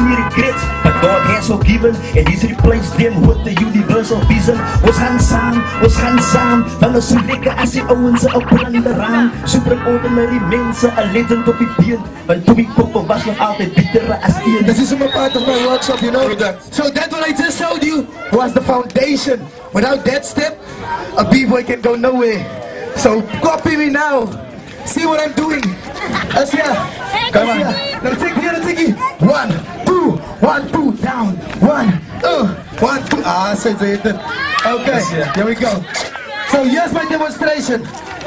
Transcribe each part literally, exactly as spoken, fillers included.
many regrets, but God has forgiven, and He's replaced them with the universal vision. Was handsome, was handsome, van ons so lekker as die ouens se op branderang. Super ordinary mense, a legend op die been, want toe die poppe was nog altyd bittere as een. This is a part of my workshop, you know that. So that what I just showed you was the foundation. Without that step, a b-boy can go nowhere. So copy me now. See what I'm doing. Let's hear. Come on. Now take me, now take me. One, two, one, two, down. One, uh, one, two. Ah, say it. Okay, here we go. So here's my demonstration.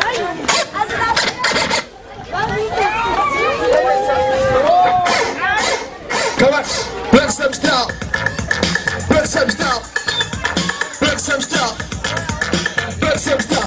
Come on, break some style. Break some style. Break some style. Break some style.